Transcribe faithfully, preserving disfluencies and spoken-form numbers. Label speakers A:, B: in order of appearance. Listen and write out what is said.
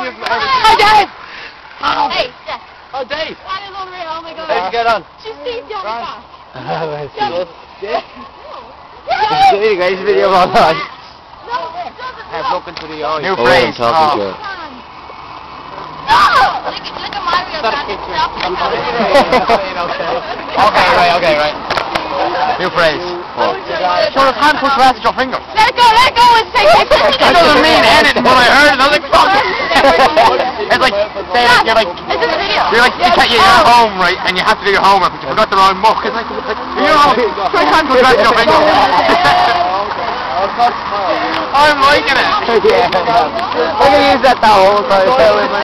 A: you've ever seen. Hi, Dave!
B: Oh. Hey, Jeff.
A: Oh, Dave!
B: That is unreal, oh my god.
A: How'd you get on?
B: Just see Johnny back.
A: Yeah? See you guys, video about that.
B: No, it doesn't.
A: I've looked into the eye.
C: New phrase.
A: Oh, talking to you.
B: No! Look at, look at Mario.
C: Okay, right, okay, right. New phrase.
A: What?
C: Sure, it's hand push past your finger.
B: Let it go, let it go, and say it.
C: It doesn't mean anything when I heard it. I was like, fuck it. It's like, say like, you're like,
B: It's in the video.
C: you're like, you can't, you're at home, right, and you have to do your homework, but you forgot the wrong book. It's like, it's like you know, I can't push past your finger. I'm liking it.
A: Yeah. We're going to use that the whole time.